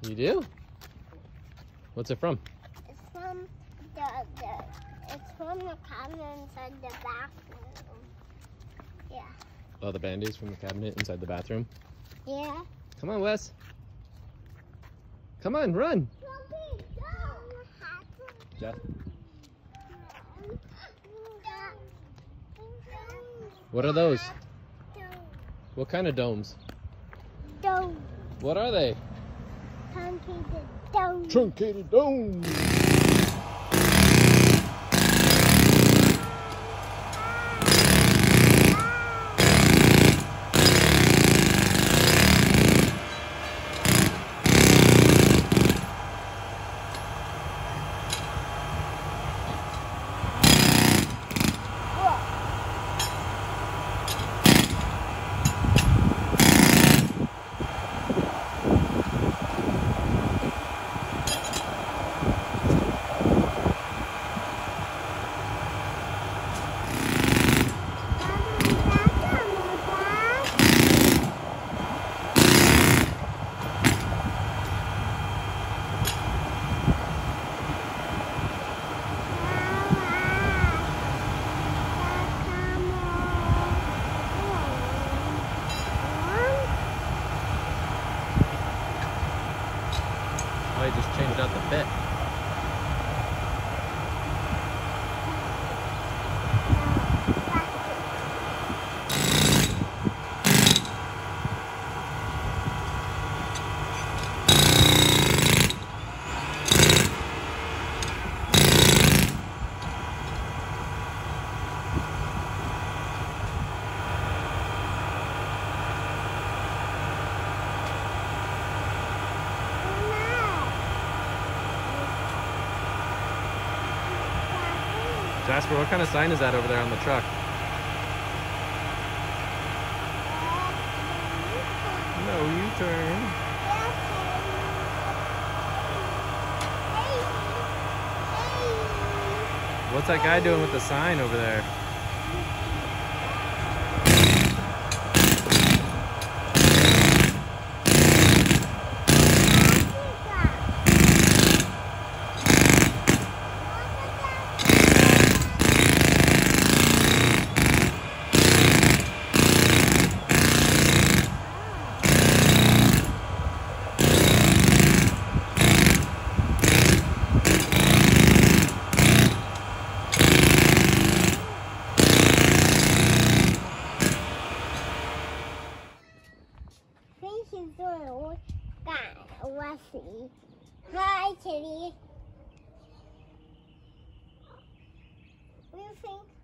You do? What's it from? It's from it's from the cabinet inside the bathroom. Yeah. Oh, the Band-Aids from the cabinet inside the bathroom? Yeah. Come on, Wes. Come on, run. Jeff. What are those? What kind of domes? Dome. What are they? Truncated dome. Truncated domes. Oh, he just changed out the fit. Jasper, what kind of sign is that over there on the truck? No U-turn. What's that guy doing with the sign over there? She's doing Wesley. Hi, Kitty. What do you think?